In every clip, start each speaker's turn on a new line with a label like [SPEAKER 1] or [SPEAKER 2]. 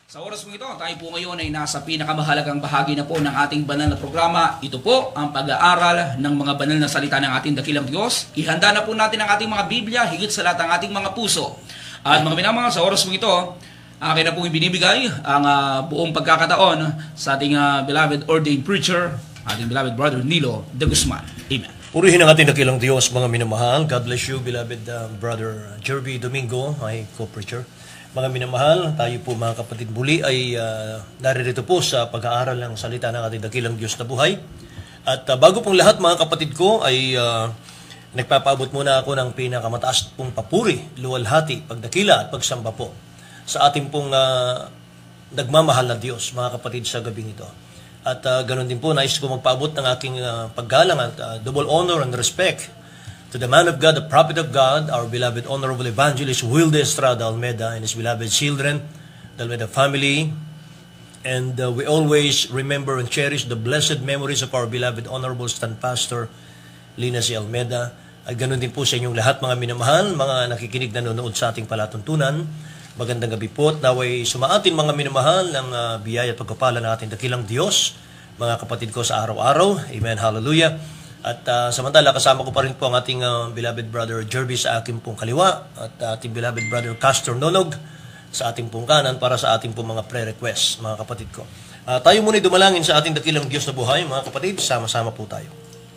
[SPEAKER 1] Sa oras po ito, tayo po ngayon ay nasa pinakamahalagang bahagi na po ng ating banal na programa. Ito po ang pag-aaral ng mga banal na salita ng ating dakilang Diyos. Ihanda na po natin ang ating mga Biblia, higit sa lahat ang ating mga puso. At mga minamahal, sa oras po ito, akin na pong ibinibigay ang buong pagkakataon sa ating beloved ordained preacher, ating beloved brother Nilo de Guzman. Amen.
[SPEAKER 2] Purihin ang ating dakilang Diyos, mga minamahal. God bless you, beloved brother Jerby Domingo, my co-preacher. Mga minamahal, tayo po mga kapatid muli ay naririto po sa pag-aaral ng salita ng ating dakilang Diyos na buhay. At bago pong lahat mga kapatid ko ay nagpapaabot muna ako ng pinakamataas pong papuri, luwalhati, pagdakila at pagsamba po sa ating pong nagmamahal na Diyos mga kapatid sa gabing ito. At ganoon din po, nais ko magpaabot ng aking paggalang at double honor and respect to the man of God, the prophet of God, our beloved Honorable Evangelist Wilde Estrada Almeda and his beloved children, the Almeda family. And we always remember and cherish the blessed memories of our beloved Honorable Stand Pastor Lina C. Almeda. At ganoon din po sa inyong lahat mga minamahal, mga nakikinig na nanonood sa ating palatuntunan. Magandang gabi po at naway sumaatin mga minamahal ng biyaya at pagkapala ng ating dakilang Diyos, mga kapatid ko sa araw-araw. Amen, hallelujah. At samantala, kasama ko pa rin po ang ating beloved brother Jerby sa aking pong kaliwa at ating beloved brother Castor Nonog sa ating pong kanan para sa ating pong mga prayer requests, mga kapatid ko. Tayo muna dumalangin sa ating dakilang Diyos na buhay, mga kapatid, sama-sama po tayo.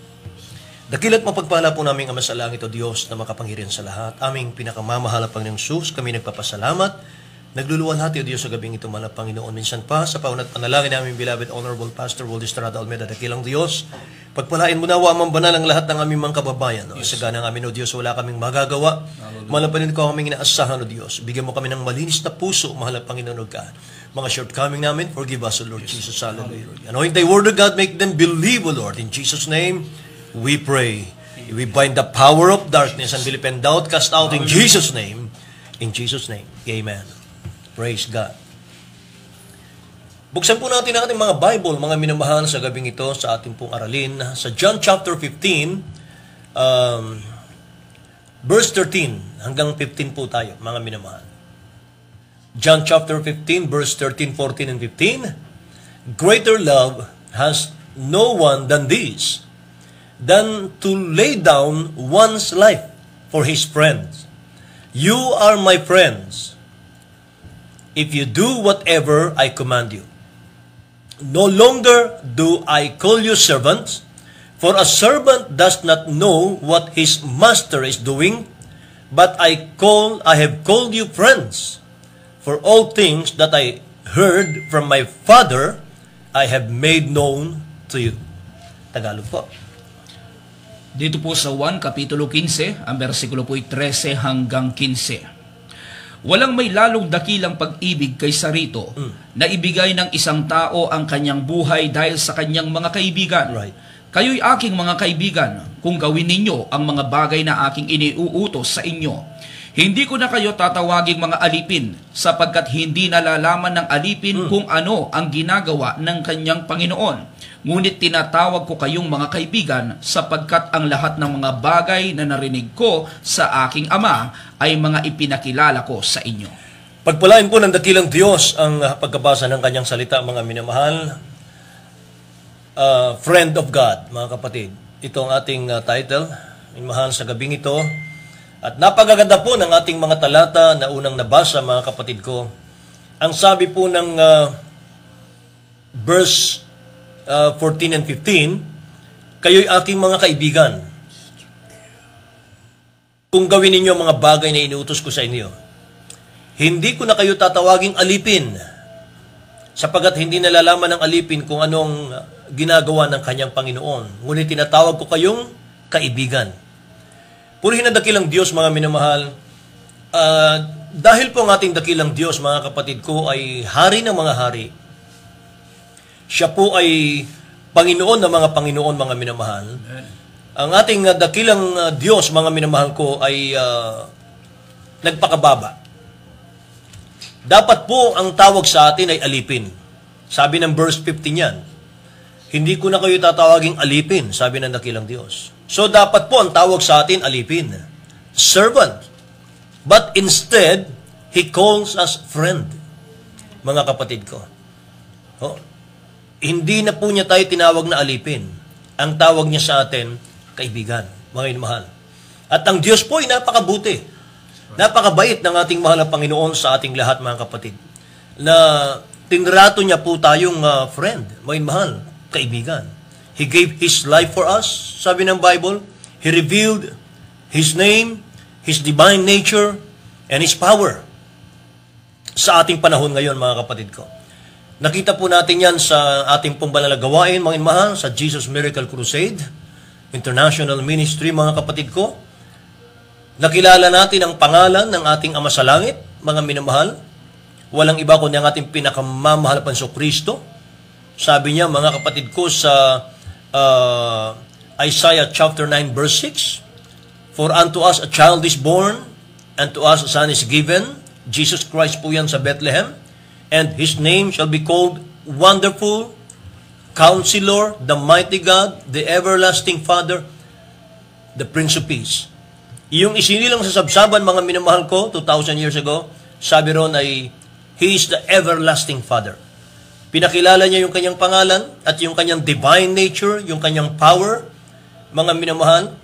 [SPEAKER 2] Dakilat mapagpala po namin Ama sa langit o Diyos na makapangyarihan sa lahat. Aming pinakamamahal na Panginoong Sus, kami nagpapasalamat. Nagluluwalhati o Diyos sa gabing ito man Panginoon. Minsan pa sa paunat panalangin namin beloved Honorable Pastor Wilde Estrada Almeda, dakilang Diyos. Pagpalain mo nawa ang banal ang lahat ng aming mga kababayan. Yes. Sa ganang amin o Diyos, wala kaming magagawa. Malapanin ko kaming inaasahan o Diyos. Bigyan mo kami ng malinis na puso, mahal na Panginoon o God. Mga shortcoming namin, forgive us o Lord Jesus. Hallelujah. Anoint thy word of God, make them believe o Lord. In Jesus' name, we pray. We bind the power of darkness and believe and doubt cast out in Jesus' name. In Jesus' name. Amen. Praise God. Buksan po natin ang ating mga Bible, mga minamahal sa gabing ito sa ating pong aralin. Sa John chapter 15, verse 13 hanggang 15 po tayo, mga minamahal. John chapter 15, verse 13, 14, and 15. Greater love has no one than this, than to lay down one's life for his friends. You are my friends, if you do whatever I command you. No longer do I call you servants, for a servant does not know what his master is doing, but I have called you friends. For all things that I heard from my Father, I have made known to you. Tagalog po.
[SPEAKER 1] Dito po sa 1, Kapitulo 15, ang versikulo po ay 13 hanggang 15. Walang may lalong dakilang pag-ibig kaysa rito na ibigay ng isang tao ang kanyang buhay dahil sa kanyang mga kaibigan.
[SPEAKER 2] Right.
[SPEAKER 1] Kayo'y aking mga kaibigan kung gawin ninyo ang mga bagay na aking iniuutos sa inyo. Hindi ko na kayo tatawaging mga alipin sapagkat hindi nalalaman ng alipin kung ano ang ginagawa ng kanyang Panginoon. Ngunit tinatawag ko kayong mga kaibigan sapagkat ang lahat ng mga bagay na narinig ko sa aking Ama ay mga ipinakilala ko sa inyo.
[SPEAKER 2] Pagpalain po ng dakilang Diyos ang pagkabasa ng kanyang salita, mga minamahal. Friend of God, mga kapatid. Ito ang ating title, minamahal sa gabing ito. At napakaganda po ng ating mga talata na unang nabasa, mga kapatid ko. Ang sabi po ng verse 14 and 15, kayo'y aking mga kaibigan kung gawin ninyo mga bagay na inuutos ko sa inyo. Hindi ko na kayo tatawaging alipin, sapagat hindi nalalaman ng alipin kung anong ginagawa ng kanyang Panginoon. Ngunit tinatawag ko kayong kaibigan. Purihin na dakilang Diyos, mga minamahal. Dahil po ang ating dakilang Diyos, mga kapatid ko, ay hari ng mga hari. Siya po ay Panginoon ng mga Panginoon, mga minamahal. Amen. Ang ating dakilang Diyos, mga minamahal ko, ay nagpakababa. Dapat po ang tawag sa atin ay alipin. Sabi ng verse 15 yan. Hindi ko na kayo tatawaging alipin, sabi ng dakilang Diyos. So dapat po ang tawag sa atin alipin. Servant. But instead, He calls us friend. mga kapatid ko. Oh, hindi na po niya tayo tinawag na alipin. Ang tawag niya sa atin, kaibigan, mga inmahal. At ang Diyos po ay napakabuti. Napakabait ng ating mahal na Panginoon sa ating lahat, mga kapatid. Na tinrato niya po tayong friend, mga inmahal, kaibigan. He gave His life for us, sabi ng Bible. He revealed His name, His divine nature, and His power sa ating panahon ngayon, mga kapatid ko. Nakita po natin yan sa ating pong banal na gawain, mga inmahal, sa Jesus Miracle Crusade, International Ministry, mga kapatid ko. Nakilala natin ang pangalan ng ating Ama sa Langit, mga minamahal. Walang iba kundi ang ating pinakamamahal pa sa Kristo. Sabi niya, mga kapatid ko, sa Isaiah chapter 9, verse 6, For unto us a child is born, and to us a son is given. Jesus Christ po yan sa Bethlehem. And His name shall be called Wonderful, Counselor, the Mighty God, the Everlasting Father, the Prince of Peace. Yung isinilang sa sabsaban, mga minamahal ko, 2,000 years ago, sabi ron ay, He is the Everlasting Father. Pinakilala niya yung kanyang pangalan at yung kanyang divine nature, yung kanyang power, mga minamahal.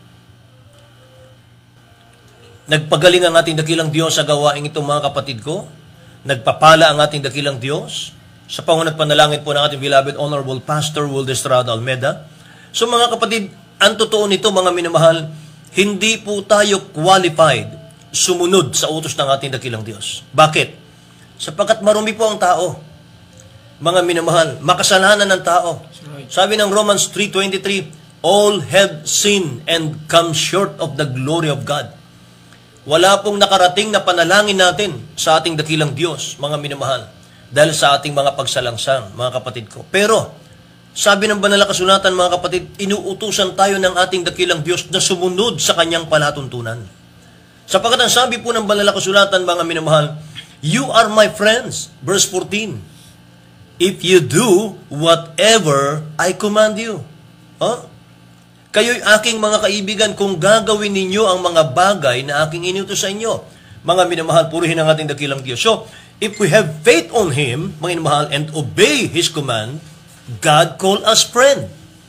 [SPEAKER 2] Nagpagaling ang ating dakilang Diyos sa gawaing ito, mga kapatid ko. Nagpapala ang ating dakilang Diyos sa pangunat panalangin po ng ating beloved Honorable Pastor Will Estrada Almeda. So mga kapatid, ang totoo nito, mga minamahal, hindi po tayo qualified sumunod sa utos ng ating dakilang Diyos. Bakit? Sapagkat marumi po ang tao. Mga minamahal, makasalanan ng tao. Sabi ng Romans 3:23, all have sinned and come short of the glory of God. Wala pong nakarating na panalangin natin sa ating dakilang Diyos, mga minamahal, dahil sa ating mga pagsalangsang, mga kapatid ko. Pero, sabi ng banal na kasulatan, mga kapatid, inuutusan tayo ng ating dakilang Diyos na sumunod sa kanyang palatuntunan. Sapagkat ang sabi po ng banal na kasulatan, mga minamahal, you are my friends, verse 14, if you do whatever I command you. Huh? Kayo'y aking mga kaibigan kung gagawin ninyo ang mga bagay na aking inutos sa inyo. Mga minamahal, purihin ang ating dakilang Diyos. So, if we have faith on Him, mga minamahal, and obey His command, God call us friend.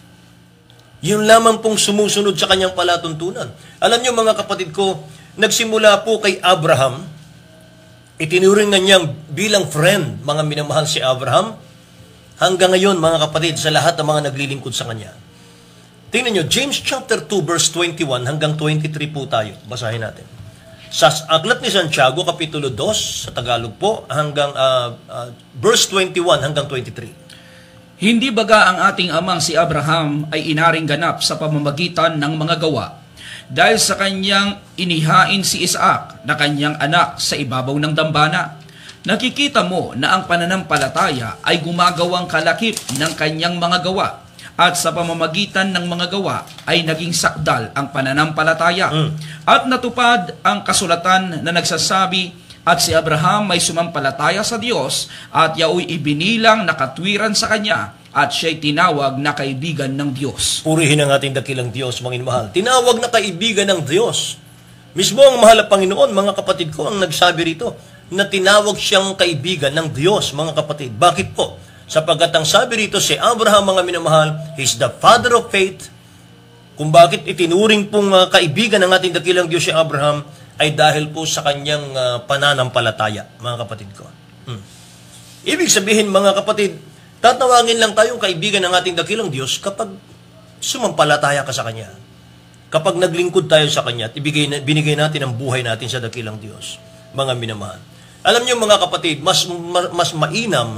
[SPEAKER 2] Yun lamang pong sumusunod sa kanyang palatuntunan. Alam niyo, mga kapatid ko, nagsimula po kay Abraham, itinuring na niyang bilang friend, mga minamahal si Abraham, hanggang ngayon, mga kapatid, sa lahat ng mga naglilingkod sa kanya. Tingnan nyo, James chapter 2 verse 21 hanggang 23 po tayo. Basahin natin. Sa Aklat ni Santiago, Kapitulo 2, sa Tagalog po, hanggang verse 21 hanggang 23.
[SPEAKER 1] Hindi baga ang ating amang si Abraham ay inaring ganap sa pamamagitan ng mga gawa, dahil sa kanyang inihain si Isaac na kanyang anak sa ibabaw ng dambana. Nakikita mo na ang pananampalataya ay gumagawang kalakip ng kanyang mga gawa, at sa pamamagitan ng mga gawa ay naging sakdal ang pananampalataya. At natupad ang kasulatan na nagsasabi, at si Abraham may sumampalataya sa Diyos, at yaoy ibinilang na katwiran sa kanya, at siya'y tinawag na kaibigan ng Diyos.
[SPEAKER 2] Purihin ang ating dakilang Diyos, mga inmahal. Tinawag na kaibigan ng Diyos. Mismo ang mahal na Panginoon, mga kapatid ko, ang nagsabi rito, na tinawag siyang kaibigan ng Diyos, mga kapatid. Bakit po? Sapagkat ang sabi rito, si Abraham, mga minamahal, he's the father of faith. Kung bakit itinuring pong kaibigan ng ating dakilang Diyos si Abraham, ay dahil po sa kanyang pananampalataya, mga kapatid ko. Ibig sabihin, mga kapatid, tatawagin lang tayong kaibigan ng ating dakilang Diyos kapag sumampalataya ka sa Kanya. Kapag naglingkod tayo sa Kanya at binigay natin ang buhay natin sa dakilang Diyos, mga minamahal. Alam niyo, mga kapatid, mas mainam,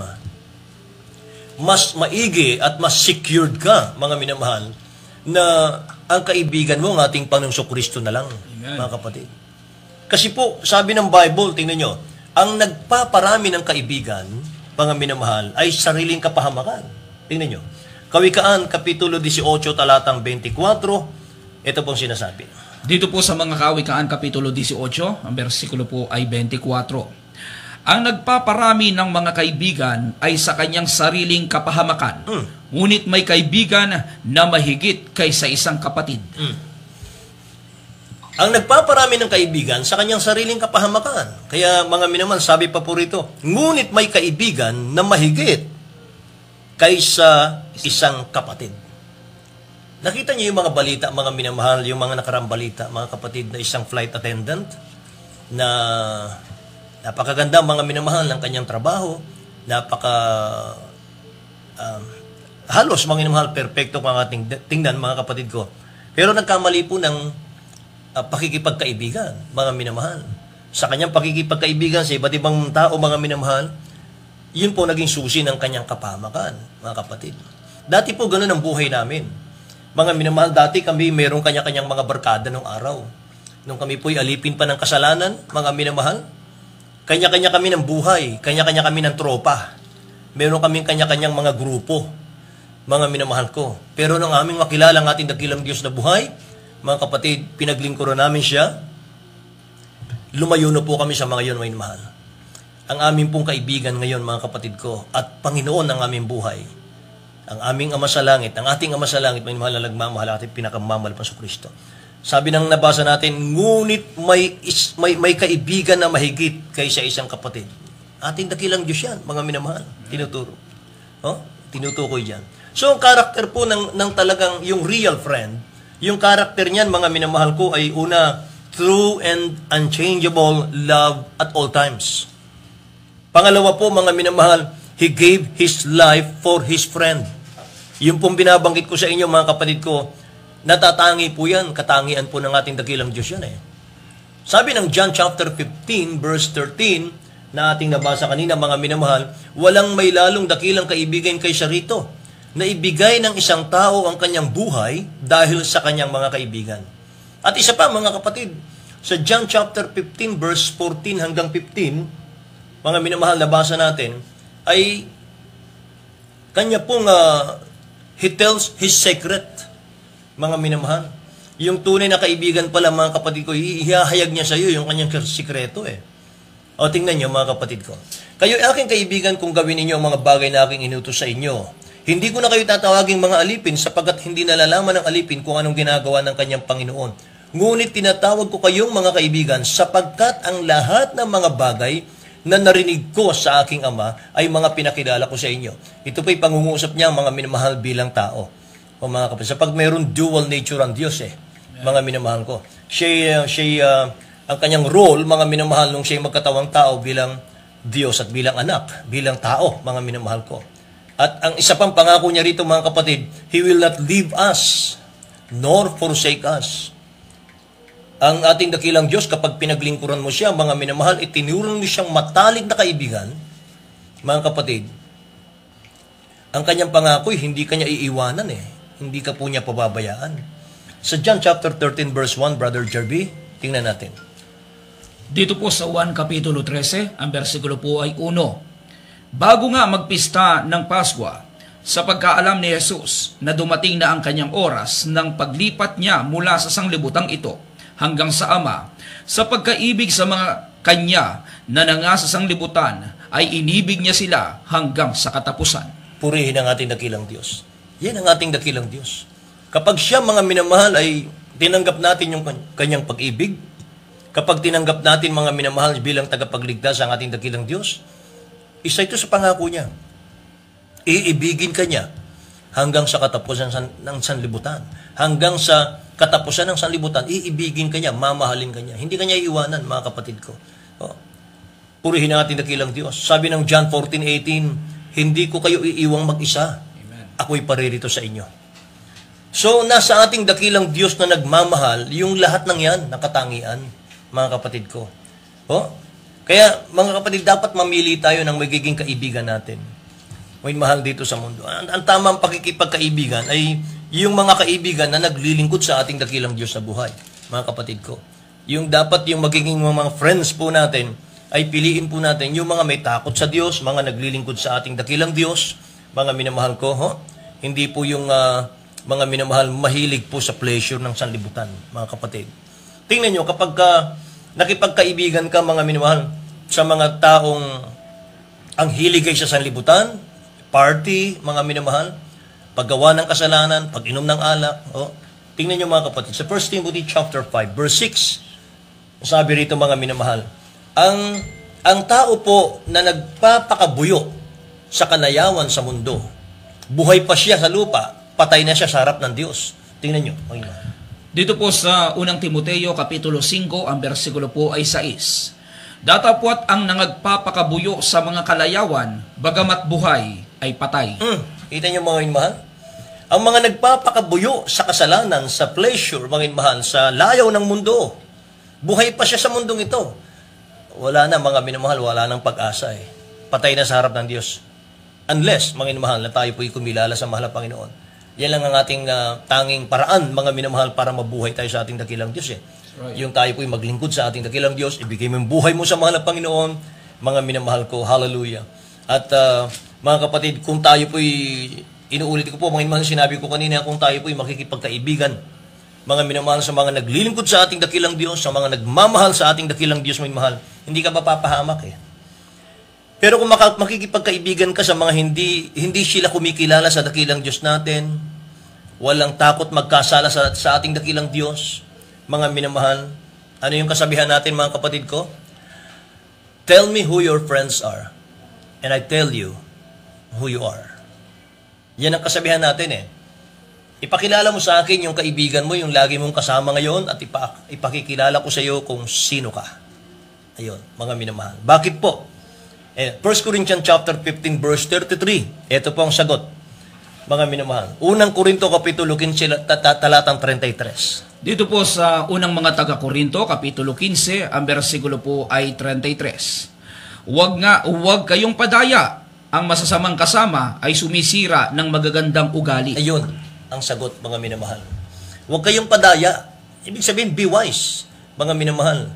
[SPEAKER 2] mas maigi at mas secured ka, mga minamahal, na ang kaibigan mo, ang ating Panginoong Kristo na lang, mga kapatid. Kasi po, sabi ng Bible, tingnan nyo, ang nagpaparami ng kaibigan, mga minamahal, ay sariling kapahamakan. Tingnan nyo. Kawikaan, Kapitulo 18, talatang 24, ito pong sinasabi.
[SPEAKER 1] Dito po sa mga Kawikaan, Kapitulo 18, ang bersikulo po ay 24. Ang nagpaparami ng mga kaibigan ay sa kanyang sariling kapahamakan. Ngunit may kaibigan na mahigit kaysa isang kapatid.
[SPEAKER 2] Ang nagpaparami ng kaibigan sa kanyang sariling kapahamakan. Kaya mga minamahal, sabi pa po rito, ngunit may kaibigan na mahigit kaysa isang kapatid. Nakita niyo yung mga balita, mga minamahal, yung mga nakarang balita, mga kapatid, na isang flight attendant na napakaganda mga minamahal ng kanyang trabaho, halos mga minamahal, perfecto kung ang ating tingnan mga kapatid ko. Pero nagkamali po ng pakikipagkaibigan, mga minamahal. Sa kanyang pakikipagkaibigan sa iba't ibang tao, mga minamahal, yun po naging susi ng kanyang kapahamakan, mga kapatid. Dati po ganun ang buhay namin. Mga minamahal, dati kami mayroong kanya-kanyang mga barkada nung araw. Nung kami po'y alipin pa ng kasalanan, mga minamahal, kanya-kanya kami ng buhay, kanya-kanya kami ng tropa. Meron kaming kanya-kanyang mga grupo, mga minamahal ko. Pero nung aming makilala ang ating dakilang Diyos na buhay, mga kapatid, pinaglingkuran namin siya, lumayo na po kami sa mga yun, mga minamahal. Ang aming pong kaibigan ngayon, mga kapatid ko, at Panginoon ng aming buhay, ang aming Ama sa Langit, ang ating Ama sa Langit, may mahal na nagmamahal at pinakamamahal pa sa Kristo. Sabi ng nabasa natin, ngunit may kaibigan na mahigit kaysa isang kapatid. Ating dakilang Diyos yan, mga minamahal. Tinuturo. Tinutukoy dyan. So, ang karakter po ng talagang yung real friend, yung karakter niyan, mga minamahal ko, ay una, true and unchangeable love at all times. Pangalawa po, mga minamahal, He gave His life for His friend. Yung pong binabanggit ko sa inyo, mga kapatid ko, natatangi po yan, katangian po ng ating dakilang Diyos yan eh. Sabi ng John chapter 15, verse 13, na ating nabasa kanina, mga minamahal, walang may lalong dakilang kaibigan kaysa rito, na ibigay ng isang tao ang kanyang buhay dahil sa kanyang mga kaibigan. At isa pa, mga kapatid, sa John chapter 15, verse 14 hanggang 15, mga minamahal, nabasa natin, ay kanya pong He tells His secret, mga minamahal. Yung tunay na kaibigan pala, mga kapatid ko, ihahayag niya sa iyo yung kanyang sikreto eh. O tingnan niyo, mga kapatid ko. Kayo aking kaibigan kung gawin ninyo ang mga bagay na aking inutos sa inyo. Hindi ko na kayo tatawaging mga alipin sapagkat hindi nalalaman ng alipin kung anong ginagawa ng kanyang Panginoon. Ngunit tinatawag ko kayong mga kaibigan sapagkat ang lahat ng mga bagay na narinig ko sa aking Ama ay mga pinakilala ko sa inyo. Ito po'y pangungusap niya mga minamahal bilang tao. O mga kapatid, sapag mayroon dual nature ang Diyos eh, mga minamahal ko. Ang kanyang role, mga minamahal, nung siya'y magkatawang tao bilang Diyos at bilang anak, bilang tao, mga minamahal ko. At ang isa pang pangako niya rito, mga kapatid, He will not leave us, nor forsake us. Ang ating dakilang Diyos, kapag pinaglingkuran mo siya, mga minamahal, itinurong niyo siyang matalik na kaibigan, mga kapatid, ang kanyang pangako'y hindi kanya iiwanan eh. Hindi ka po niya pababayaan. Sa John chapter 13, verse 1, Brother Jerby, tingnan natin.
[SPEAKER 1] Dito po sa 1 Kapitulo 13, ang versikulo po ay 1. Bago nga magpista ng Pasko, sa pagkaalam ni Jesus na dumating na ang kanyang oras ng paglipat niya mula sa sanglibutang ito hanggang sa Ama, sa pagkaibig sa mga kanya na nangasa sanglibutan, ay inibig niya sila hanggang sa katapusan.
[SPEAKER 2] Purihin ang ating dakilang Diyos. Yan ang ating dakilang Diyos. Kapag siya, mga minamahal, ay tinanggap natin yung kanyang pag-ibig, kapag tinanggap natin, mga minamahal, bilang tagapagligtas ang ating dakilang Diyos, isa ito sa pangako niya. Iibigin ka niya hanggang sa katapusan ng sanlibutan. Hanggang sa katapusan ng sanlibutan, iibigin ka niya, mamahalin ka niya. Hindi ka niya iiwanan, mga kapatid ko. Purihin ang ating dakilang Diyos. Sabi ng John 14:18, hindi ko kayo iiwang mag-isa. Ako'y paririto sa inyo. So, nasa ating dakilang Diyos na nagmamahal, yung lahat ng yan, nakatangian, mga kapatid ko. Kaya, mga kapatid, dapat mamili tayo ng magiging kaibigan natin. May mahal dito sa mundo. Ang tamang pakikipagkaibigan ay yung mga kaibigan na naglilingkod sa ating dakilang Diyos na buhay, mga kapatid ko. Yung dapat yung magiging mga friends po natin, ay piliin po natin yung mga may takot sa Diyos, mga naglilingkod sa ating dakilang Diyos, mga minamahal ko, hindi po yung mga minamahal mahilig po sa pleasure ng sanlibutan, mga kapatid. Tingnan nyo, kapag nakipagkaibigan ka, mga minamahal, sa mga taong ang hilig ay sa sanlibutan, party, mga minamahal, paggawa ng kasalanan, pag-inom ng alak, Tingnan niyo mga kapatid, sa 1 Timothy chapter 5, verse 6, sabi rito mga minamahal, ang tao po na nagpapakabuyo sa kanayawan sa mundo, buhay pa siya sa lupa, patay na siya sa harap ng Diyos. Tingnan niyo, mga minamahal.
[SPEAKER 1] Dito po sa unang Timoteo, Kapitulo 5, ang bersikulo po ay 6. Datapwat ang nangagpapakabuyo sa mga kalayawan, bagamat buhay, ay patay.
[SPEAKER 2] Kita niyo mga minamahal? Ang mga nagpapakabuyo sa kasalanan, sa pleasure, mga minamahal, sa layaw ng mundo, buhay pa siya sa mundong ito. Wala na mga minamahal, wala nang pag-asa eh. Patay na sa harap ng Diyos. Unless, mga minamahal, na tayo po'y kumilala sa mahal na Panginoon. Yan lang ang ating tanging paraan, mga minamahal, para mabuhay tayo sa ating dakilang Diyos eh.
[SPEAKER 1] Right.
[SPEAKER 2] Yung tayo po'y maglingkod sa ating dakilang Diyos, ibigay mo yung buhay mo sa mahal na Panginoon, mga minamahal ko, hallelujah. At mga kapatid, kung tayo po'y, inuulit ko po, mga minamahal, sinabi ko kanina, kung tayo po'y makikipagkaibigan, mga minamahal sa mga naglilingkod sa ating dakilang Diyos, sa mga nagmamahal sa ating dakilang Diyos, mga minamahal, hindi ka mapapahamak eh. Pero kung makikipagkaibigan ka sa mga hindi sila kumikilala sa dakilang Diyos natin, walang takot magkasala sa ating dakilang Diyos, mga minamahal, ano yung kasabihan natin mga kapatid ko? Tell me who your friends are, and I tell you who you are. Yan ang kasabihan natin eh. Ipakilala mo sa akin yung kaibigan mo, yung lagi mong kasama ngayon, at ipakikilala ko sa iyo kung sino ka. Ayun, mga minamahal. Bakit po? 1 Corinthians chapter 15 verse 33. Ito po ang sagot, mga minamahal. Unang Korinto kapitulo 15 talatang 33.
[SPEAKER 1] Dito po sa unang mga taga-Korinto, Kapitulo 15, ang bersikulo po ay 33. Huwag kayong padaya. Ang masasamang kasama ay sumisira ng magagandang ugali.
[SPEAKER 2] Ayun, ang sagot, mga minamahal. Huwag kayong padaya. Ibig sabihin, be wise, mga minamahal.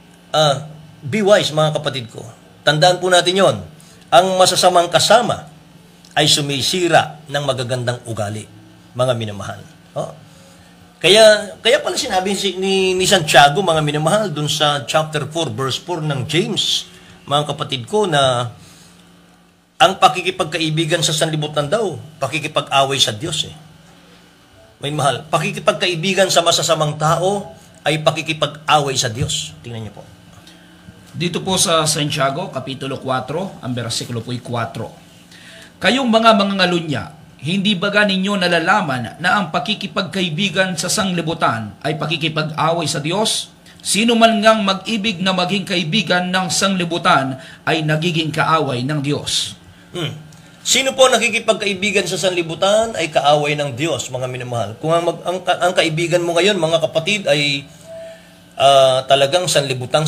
[SPEAKER 2] Be wise, mga kapatid ko. Tandaan po natin yon. Ang masasamang kasama ay sumisira ng magagandang ugali, mga minamahal. Oh. Kaya pala sinabi ni Santiago, mga minamahal, dun sa chapter 4, verse 4 ng James, mga kapatid ko, na ang pakikipagkaibigan sa sanlibutan daw, pakikipag-away sa Diyos eh. May mahal, pakikipagkaibigan sa masasamang tao ay pakikipag-away sa Diyos. Tingnan niyo po.
[SPEAKER 1] Dito po sa Santiago, Kapitulo 4, ang bersikulo po ay 4. Kayong mga mangangalunya, hindi baga ninyo nalalaman na ang pakikipagkaibigan sa sanglibutan ay pakikipag-away sa Diyos? Sino man ngang mag-ibig na maging kaibigan ng sanglibutan ay nagiging kaaway ng Diyos.
[SPEAKER 2] Sino po nakikipagkaibigan sa sanlibutan ay kaaway ng Diyos, mga minamahal. Kung ang kaibigan mo ngayon, mga kapatid, ay talagang sanlibutan,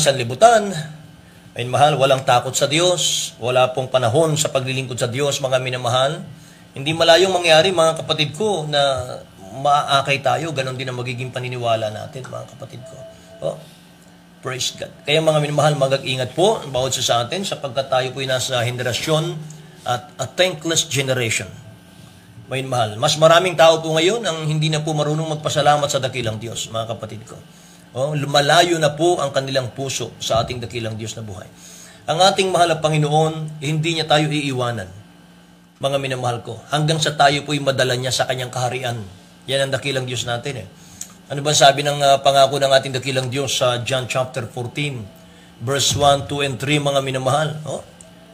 [SPEAKER 2] ay mahal, walang takot sa Diyos, wala pong panahon sa paglilingkod sa Diyos, mga minamahal, hindi malayong mangyari, mga kapatid ko, na maaakay tayo, ganon din ang magiging paniniwala natin, mga kapatid ko. Oh, praise God. Kaya mga minamahal, mag-ingat po, bawat sa atin, sapagkat tayo po'y nasa henerasyon at a thankless generation. May mahal. Mas maraming tao po ngayon ang hindi na po marunong magpasalamat sa dakilang Diyos, mga kapatid ko. Oh, lumalayo na po ang kanilang puso sa ating dakilang Diyos na buhay. Ang ating mahal na Panginoon, hindi niya tayo iiwanan, mga minamahal ko, hanggang sa tayo po'y madala niya sa kanyang kaharian. Yan ang dakilang Diyos natin eh. Ano ba sabi ng pangako ng ating dakilang Diyos sa John chapter 14, verse 1, 2, and 3, mga minamahal? Oh,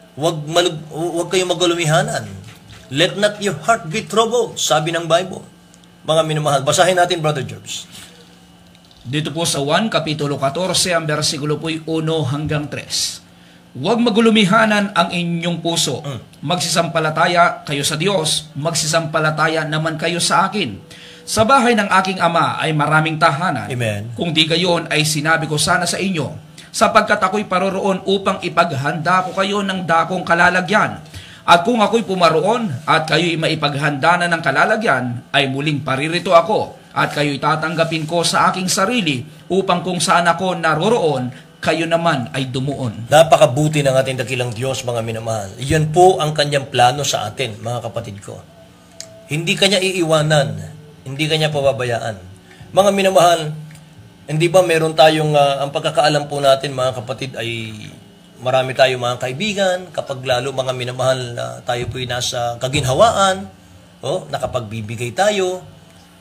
[SPEAKER 2] Huwag kayong magalumihanan. Let not your heart be troubled, sabi ng Bible. Mga minamahal, basahin natin, Brother Jerbs.
[SPEAKER 1] Dito po sa 1, Kapitulo 14, ang bersikulo po ay 1 hanggang 3. Huwag magulumihanan ang inyong puso. Magsisampalataya kayo sa Diyos, magsisampalataya naman kayo sa akin. Sa bahay ng aking ama ay maraming tahanan.
[SPEAKER 2] Amen.
[SPEAKER 1] Kung di gayon ay sinabi ko sana sa inyo, sapagkat ako'y paroroon upang ipaghanda ko kayo ng dakong kalalagyan. At kung ako'y pumaroon at kayo'y maipaghanda na ng kalalagyan, ay muling paririto ako at kayo'y tatanggapin ko sa aking sarili upang kung saan ako naroroon, kayo naman ay dumuon.
[SPEAKER 2] Napakabuti ng ating dakilang Diyos, mga minamahal. Iyan po ang kanyang plano sa atin, mga kapatid ko. Hindi kanya iiwanan, hindi kanya pababayaan. Mga minamahal, hindi ba meron tayong, ang pagkakaalam po natin, mga kapatid, ay marami tayong mga kaibigan, kapag lalo mga minamahal na tayo po'y nasa kaginhawaan, nakapagbibigay tayo,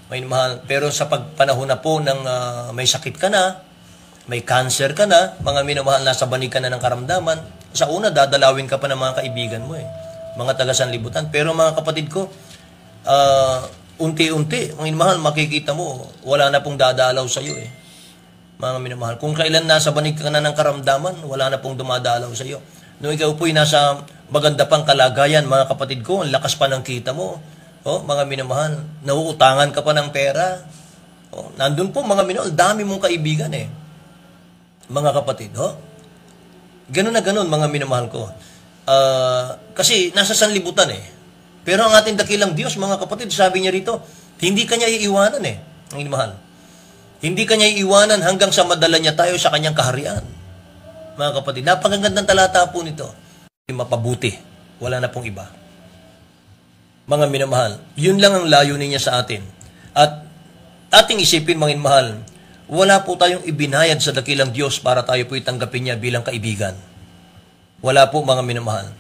[SPEAKER 2] May mahal. Pero sa pagpanahon na po ng may sakit ka na, may cancer ka na, mga minamahal, nasa banig ka na ng karamdaman, sa una, dadalawin ka pa ng mga kaibigan mo mga taga-sanlibutan. Pero mga kapatid ko, unti-unti, mga minamahal, makikita mo, wala na pong dadalaw sa iyo mga minamahal. Kung kailan nasa banig ka na ng karamdaman, wala na pong dumadalaw sa iyo. Nung ikaw po'y nasa maganda pang kalagayan, mga kapatid ko, ang lakas pa ng kita mo, mga minamahal, nauutangan ka pa ng pera. Nandun po, mga minamahal, dami mong kaibigan mga kapatid. Ganun na ganun, mga minamahal ko. Kasi nasa sanlibutan Pero ang ating dakilang Diyos, mga kapatid, sabi niya rito, hindi kanya iiwanan ang minamahal. Hindi kanya iiwanan hanggang sa madala niya tayo sa kanyang kaharian. Mga kapatid, napakagandang talata po nito. Mapabuti. Wala na pong iba. Mga minamahal, yun lang ang layunin niya sa atin. At ating isipin, mga minamahal, wala po tayong ibinayad sa dakilang Diyos para tayo po'y tanggapin niya bilang kaibigan. Wala po, mga minamahal.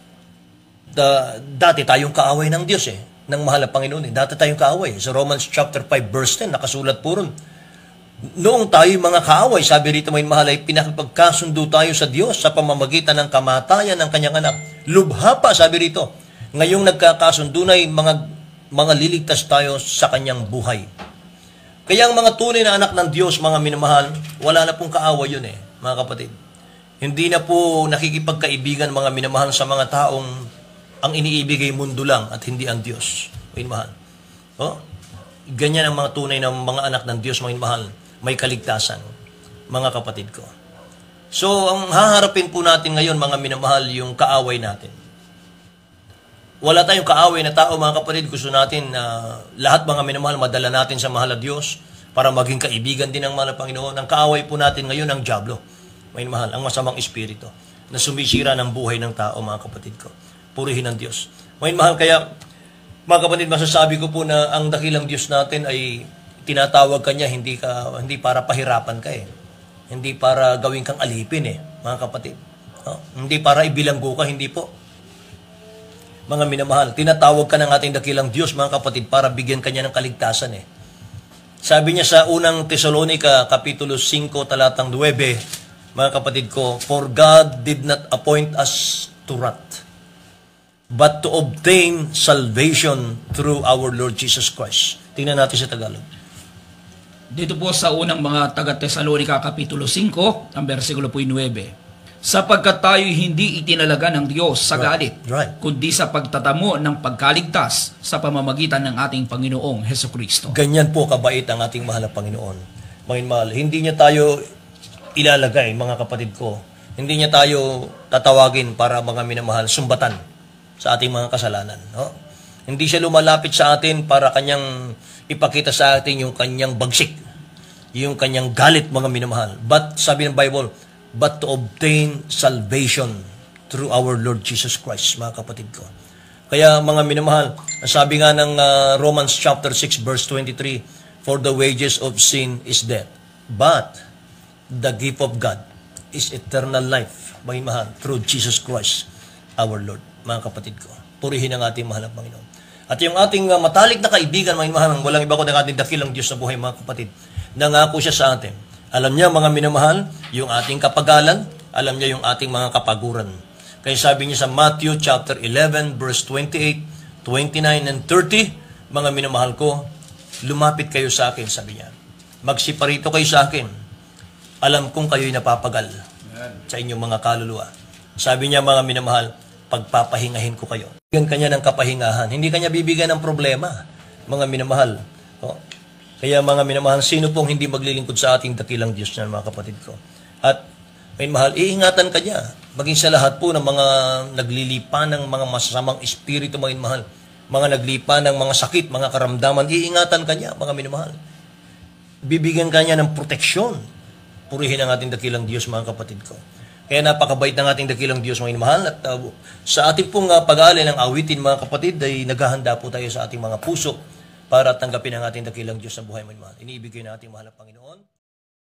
[SPEAKER 2] Dati tayong kaaway ng Diyos ng mahal na Panginoon Dati tayong kaaway. Sa Romans chapter 5 verse 10, nakasulat po ron. Noong tayo mga kaaway, sabi rito mga mahal, ay pinakipagkasundo tayo sa Diyos sa pamamagitan ng kamatayan ng kanyang anak. Lubha pa, sabi rito, ngayong nagkakasundo na mga liligtas tayo sa kanyang buhay. Kaya ang mga tunay na anak ng Diyos, mga minamahal, wala na pong kaaway yun mga kapatid. Hindi na po nakikipagkaibigan mga minamahal sa mga taong ang iniibig ay mundo lang at hindi ang Diyos. Minamahal. Ganyan ang mga tunay na mga anak ng Diyos, mga minamahal. May kaligtasan, mga kapatid ko. So, ang haharapin po natin ngayon, mga minamahal, yung kaaway natin. Wala tayong kaaway na tao, mga kapatid. Gusto natin na lahat, mga minamahal, madala natin sa mahal na Diyos para maging kaibigan din ng mahal na Panginoon. Ang kaaway po natin ngayon, ang dyablo. Mga minamahal, ang masamang espiritu na sumisira ng buhay ng tao, mga kapatid ko. Purihin ng Diyos. Mga minamahal, kaya, mga kapatid, masasabi ko po na ang dakilang Diyos natin ay tinatawag ka niya, hindi para pahirapan ka Hindi para gawin kang alipin mga kapatid. Hindi para ibilanggo ka, hindi po. Mga minamahal, tinatawag ka ng ating dakilang Diyos, mga kapatid, para bigyan ka niya ng kaligtasan Sabi niya sa unang Tesalonica, Kapitulo 5, talatang 9, mga kapatid ko, for God did not appoint us to wrath, but to obtain salvation through our Lord Jesus Christ. Tingnan natin sa Tagalog.
[SPEAKER 1] Dito po sa unang mga taga-Tesalonica, Kapitulo 5, ang versikulo po 9. Sapagkat tayo hindi itinalaga ng Diyos sa galit, kundi sa pagtatamo ng pagkaligtas sa pamamagitan ng ating Panginoong Hesukristo.
[SPEAKER 2] Ganyan po kabait ang ating mahal na Panginoon. Mga mahal, hindi niya tayo ilalagay, mga kapatid ko. Hindi niya tayo tatawagin para mga minamahal, sumbatan sa ating mga kasalanan. Hindi siya lumalapit sa atin para kanyang ipakita sa atin yung kanyang bagsik, yung kanyang galit, mga minamahal. But, sabi ng Bible, but to obtain salvation through our Lord Jesus Christ, mga kapatid ko. Kaya, mga minamahal, sabi nga ng Romans chapter 6, verse 23, for the wages of sin is death, but the gift of God is eternal life, mga minamahal, through Jesus Christ, our Lord, mga kapatid ko. Purihin ang ating mahal na Panginoon. At yung ating matalik na kaibigan, mga minamahal, walang iba kundi ang ating dakilang Diyos na buhay, mga kapatid. Nangako siya sa atin. Alam niya, mga minamahal, yung ating kapagalan, alam niya yung ating mga kapaguran. Kaya sabi niya sa Matthew chapter 11, verse 28, 29, and 30, mga minamahal ko, lumapit kayo sa akin, sabi niya. Magsiparito kayo sa akin. Alam kong kayo'y napapagal sa inyong mga kaluluwa. Sabi niya, mga minamahal, pagpapahingahin ko kayo. Bigyan kanya ng kapahingahan. Hindi kanya bibigyan ng problema, mga minamahal. Kaya mga minamahal, sino pong hindi maglilingkod sa ating dakilang Diyos na, mga kapatid ko? At, may mahal, iingatan ka niya. Maging sa lahat po ng mga naglilipa ng mga masasamang espiritu, mga minamahal. Mga naglipa ng mga sakit, mga karamdaman, iingatan ka niya, mga minamahal. Bibigyan ka niya ng proteksyon. Purihin ang ating dakilang Diyos, mga kapatid ko. Kaya napakabait ng ating dakilang Diyos, mga minamahal. At sa ating pong pag-aalay ng awitin, mga kapatid, ay naghahanda po tayo sa ating mga puso para tanggapin ang ating dakilang Diyos sa buhay, mga minamahal. Iniibigay na ating mahal na Panginoon.